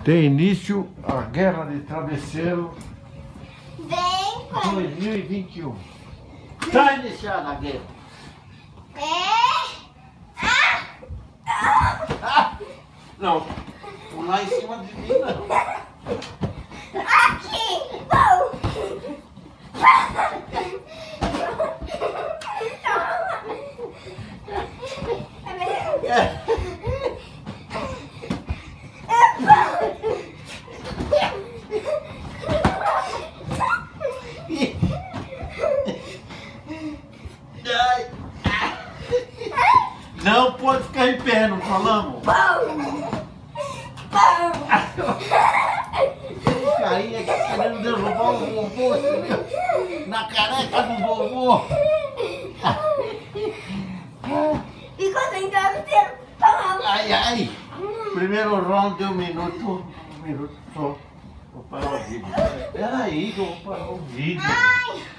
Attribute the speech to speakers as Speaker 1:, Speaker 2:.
Speaker 1: Tem início a Guerra de Travesseiro 2021. Está iniciada a guerra. Não, pular em cima de mim não.
Speaker 2: Aqui! Não!
Speaker 1: Não pode ficar em pé, não falamos? Carinha aqui querendo derrubar o vovô, entendeu? Na careca do vovô.
Speaker 2: Ficou sem travesseiro.
Speaker 1: Ai, ai. Primeiro round de um minuto só. Vou parar o vídeo. Peraí, que eu vou parar o vídeo.
Speaker 2: Ai.